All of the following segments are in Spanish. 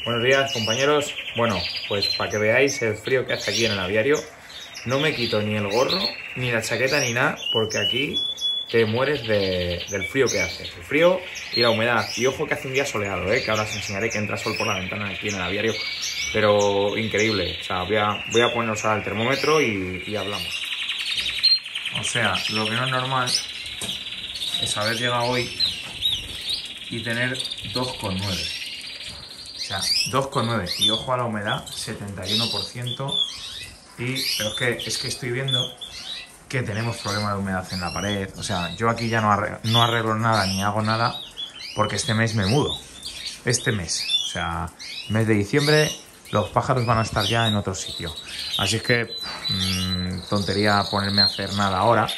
Buenos días, compañeros. Bueno, pues para que veáis el frío que hace aquí en el aviario, no me quito ni el gorro, ni la chaqueta, ni nada, porque aquí te mueres del frío que hace. El frío y la humedad. Y ojo que hace un día soleado, que ahora os enseñaré que entra sol por la ventana aquí en el aviario. Pero increíble. O sea, voy a ponernos al termómetro y hablamos. O sea, lo que no es normal es haber llegado hoy y tener 2,9. O sea, 2,9. Y ojo a la humedad, 71%. Pero es que estoy viendo que tenemos problema de humedad en la pared. O sea, yo aquí ya no arreglo nada ni hago nada porque este mes me mudo. Este mes, o sea, mes de diciembre, los pájaros van a estar ya en otro sitio. Así es que tontería ponerme a hacer nada ahora.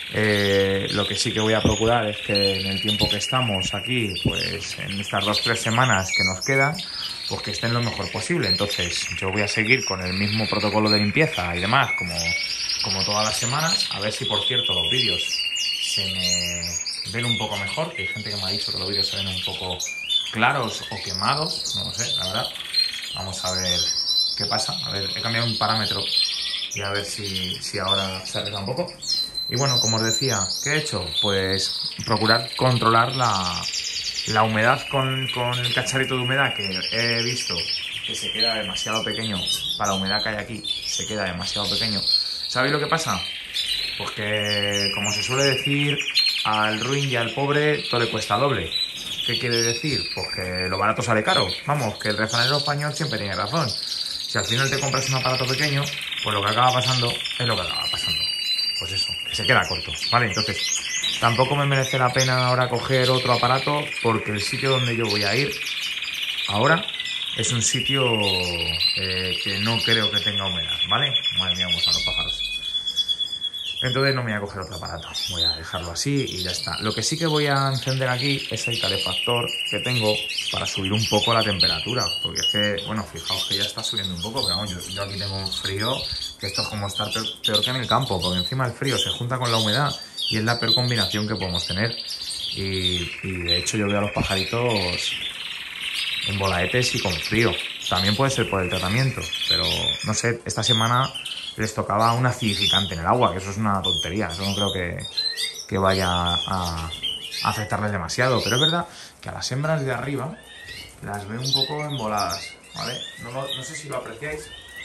Lo que sí que voy a procurar es que en el tiempo que estamos aquí, pues en estas 2-3 semanas que nos quedan, pues que estén lo mejor posible. Entonces yo voy a seguir con el mismo protocolo de limpieza y demás como todas las semanas. A ver si, por cierto, los vídeos se me ven un poco mejor, que hay gente que me ha dicho que los vídeos se ven un poco claros o quemados, no lo sé, la verdad. Vamos a ver qué pasa. A ver, he cambiado un parámetro y a ver si ahora se arregla un poco. Y bueno, como os decía, ¿qué he hecho? Pues procurar controlar la humedad con el cacharrito de humedad, que he visto que se queda demasiado pequeño para la humedad que hay aquí, se queda demasiado pequeño. ¿Sabéis lo que pasa? Pues que, como se suele decir, al ruin y al pobre todo le cuesta doble. ¿Qué quiere decir? Pues que lo barato sale caro. Vamos, que el refranero español siempre tiene razón. Si al final te compras un aparato pequeño, pues lo que acaba pasando es lo que acaba pasando. Pues eso, que se queda corto, ¿vale? Entonces, tampoco me merece la pena ahora coger otro aparato, porque el sitio donde yo voy a ir ahora es un sitio que no creo que tenga humedad, ¿vale? Madre mía, vamos a los pájaros. Entonces no me voy a coger otro aparato, voy a dejarlo así y ya está. Lo que sí que voy a encender aquí es el calefactor que tengo para subir un poco la temperatura, porque es que, bueno, fijaos que ya está subiendo un poco, pero vamos, yo aquí tengo un frío que esto es como estar peor que en el campo, porque encima el frío se junta con la humedad y es la peor combinación que podemos tener. Y de hecho yo veo a los pajaritos en volaetes y con frío. También puede ser por el tratamiento, pero no sé, esta semana les tocaba un acidificante en el agua, que eso es una tontería, eso no creo que vaya a afectarles demasiado, pero es verdad que a las hembras de arriba las veo un poco emboladas, ¿vale? No sé si lo apreciáis.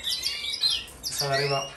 Esa de arriba,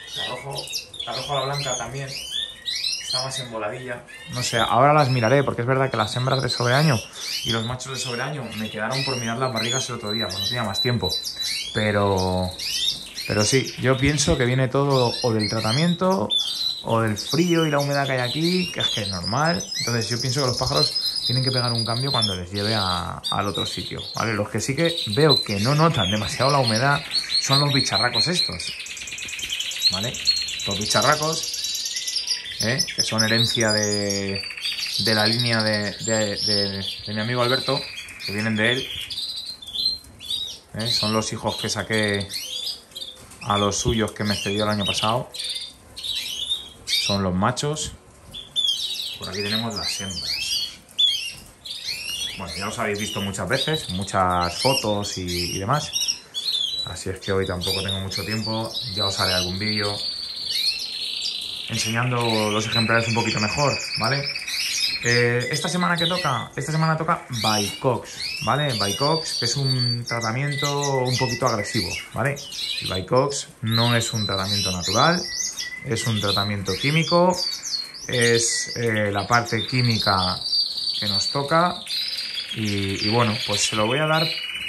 la rojo a la blanca también, está más emboladilla. No sé, ahora las miraré, porque es verdad que las hembras de sobreaño y los machos de sobreaño me quedaron por mirar las barrigas el otro día, pues no tenía más tiempo, pero sí, yo pienso que viene todo o del tratamiento o del frío y la humedad que hay aquí, que es normal. Entonces yo pienso que los pájaros tienen que pegar un cambio cuando les lleve al otro sitio, ¿vale? Los que sí que veo que no notan demasiado la humedad son los bicharracos estos, ¿vale? Los bicharracos, que son herencia de la línea de mi amigo Alberto, que vienen de él, son los hijos que saqué a los suyos que me cedió el año pasado. Son los machos. Por aquí tenemos las hembras. Bueno, ya os habéis visto muchas veces, muchas fotos y demás. Así es que hoy tampoco tengo mucho tiempo. Ya os haré algún vídeo enseñando los ejemplares un poquito mejor, ¿vale? Esta semana toca Bicox, ¿vale? Bicox, que es un tratamiento un poquito agresivo, ¿vale? El Bicox no es un tratamiento natural, es un tratamiento químico, es la parte química que nos toca y bueno, pues se lo voy a dar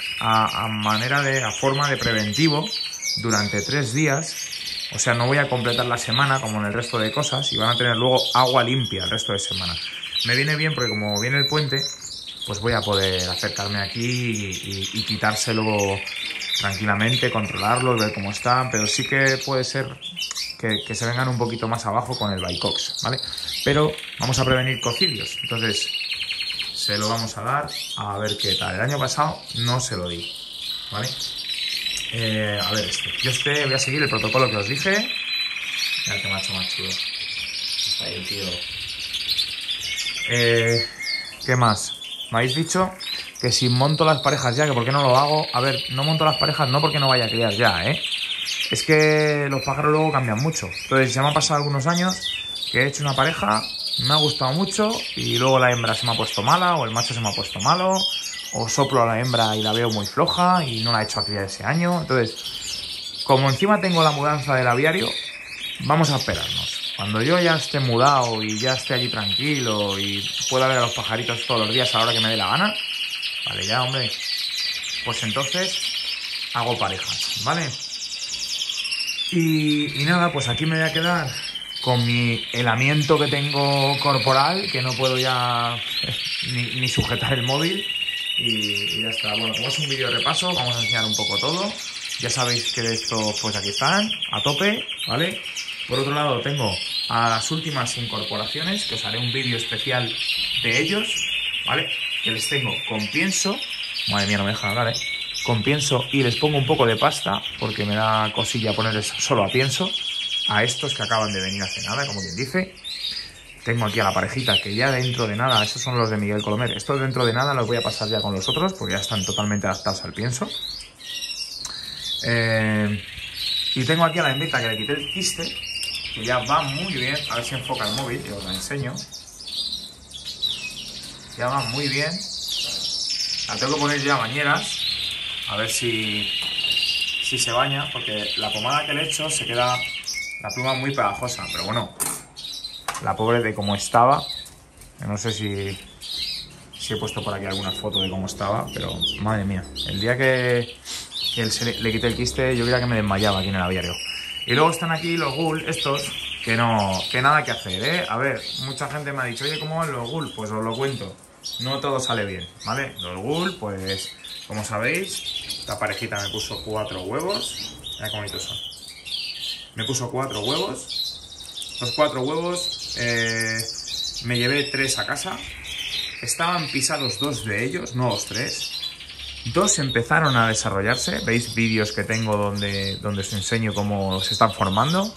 a forma de preventivo durante 3 días. O sea, no voy a completar la semana como en el resto de cosas y van a tener luego agua limpia el resto de semana. Me viene bien porque como viene el puente, pues voy a poder acercarme aquí y quitárselo tranquilamente, controlarlo, ver cómo está, pero sí que puede ser que se vengan un poquito más abajo con el Bicox, ¿vale? Pero vamos a prevenir cocidios, entonces se lo vamos a dar a ver qué tal. El año pasado no se lo di, ¿vale? A ver, yo voy a seguir el protocolo que os dije. Mira qué macho más chulo. Está ahí el tío. ¿Qué más? Me habéis dicho que si monto las parejas ya, que por qué no lo hago. A ver, no monto las parejas no porque no vaya a criar ya, es que los pájaros luego cambian mucho. Entonces ya me han pasado algunos años que he hecho una pareja, me ha gustado mucho y luego la hembra se me ha puesto mala o el macho se me ha puesto malo o soplo a la hembra y la veo muy floja y no la he hecho a criar ese año. Entonces, como encima tengo la mudanza del aviario, vamos a esperarnos. Cuando yo ya esté mudado y ya esté allí tranquilo y pueda ver a los pajaritos todos los días a la hora que me dé la gana, vale, ya, hombre, pues entonces hago parejas, ¿vale? Y nada, pues aquí me voy a quedar con mi helamiento que tengo corporal, que no puedo ya ni sujetar el móvil, y ya está. Bueno, como es un vídeo de repaso, vamos a enseñar un poco todo. Ya sabéis que de esto, pues aquí están, a tope, ¿vale? Por otro lado tengo a las últimas incorporaciones, que os haré un vídeo especial de ellos, ¿vale? Que les tengo con pienso. Madre mía, no me dejan hablar, con pienso, y les pongo un poco de pasta, porque me da cosilla ponerles solo a pienso. A estos que acaban de venir hace nada, como quien dice. Tengo aquí a la parejita que ya dentro de nada, estos son los de Miguel Colomer, estos dentro de nada los voy a pasar ya con los otros porque ya están totalmente adaptados al pienso. Y tengo aquí a la hembrita que le quité el quiste, que ya va muy bien. A ver si enfoca el móvil, que os la enseño. Ya va muy bien. La tengo que poner ya bañeras, a ver si se baña, porque la pomada que le he hecho se queda la pluma muy pegajosa, pero bueno, la pobre de cómo estaba, no sé si he puesto por aquí alguna foto de cómo estaba, pero madre mía, el día que le quité el quiste yo creía que me desmayaba aquí en el aviario. Y luego están aquí los ghoul estos, que nada que hacer, A ver, mucha gente me ha dicho, oye, ¿cómo van los ghoul? Pues os lo cuento, no todo sale bien, ¿vale? Los ghoul, pues, como sabéis, esta parejita me puso 4 huevos, mira qué bonitos son. Me puso 4 huevos. Los 4 huevos me llevé 3 a casa. Estaban pisados 2 de ellos, no los 3. 2 empezaron a desarrollarse. Veis vídeos que tengo donde os enseño cómo se están formando.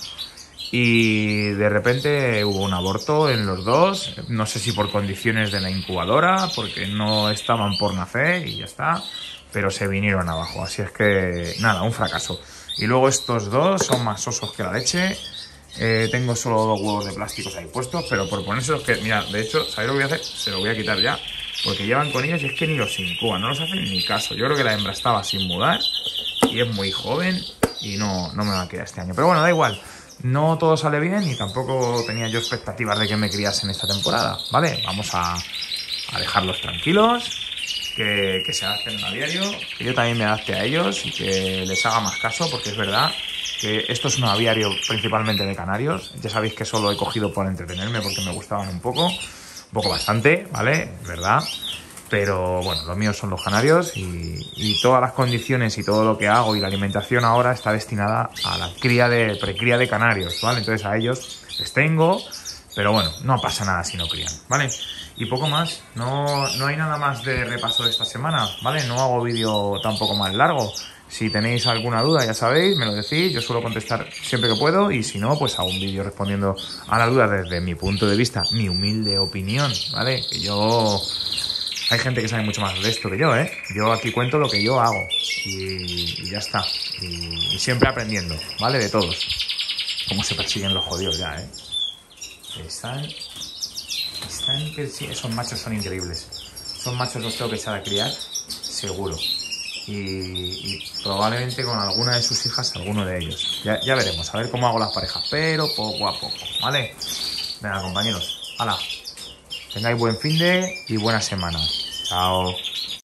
Y de repente hubo un aborto en los 2. No sé si por condiciones de la incubadora, porque no estaban por nacer y ya está. Pero se vinieron abajo. Así es que nada, un fracaso. Y luego estos 2 son más osos que la leche. Tengo solo 2 huevos de plásticos ahí puestos, pero por ponérselos que... Mira, de hecho, ¿sabéis lo que voy a hacer? Se lo voy a quitar ya, porque llevan con ellos y es que ni los incuban, no los hacen ni caso. Yo creo que la hembra estaba sin mudar y es muy joven y no me va a quedar este año. Pero bueno, da igual, no todo sale bien y tampoco tenía yo expectativas de que me criasen esta temporada, ¿vale? Vamos a dejarlos tranquilos. Que se adapten al aviario, que yo también me adapte a ellos y que les haga más caso, porque es verdad que esto es un aviario principalmente de canarios. Ya sabéis que solo he cogido por entretenerme porque me gustaban un poco bastante, ¿vale? Es verdad. Pero bueno, los míos son los canarios y todas las condiciones y todo lo que hago y la alimentación ahora está destinada a la precría de canarios, ¿vale? Entonces a ellos les tengo, pero bueno, no pasa nada si no crían, ¿vale? Y poco más, no hay nada más de repaso de esta semana, ¿vale? No hago vídeo tampoco más largo. Si tenéis alguna duda, ya sabéis, me lo decís, yo suelo contestar siempre que puedo y si no, pues hago un vídeo respondiendo a las dudas desde mi punto de vista, mi humilde opinión, ¿vale? Que yo... Hay gente que sabe mucho más de esto que yo, Yo aquí cuento lo que yo hago y ya está. Y siempre aprendiendo, ¿vale? De todos. Cómo se persiguen los jodidos ya, Están esos machos son increíbles. Esos machos los tengo que echar a criar, seguro. Y probablemente con alguna de sus hijas, alguno de ellos. Ya veremos, a ver cómo hago las parejas, pero poco a poco, ¿vale? Venga, compañeros, hala. Tengáis buen finde y buena semana. Chao.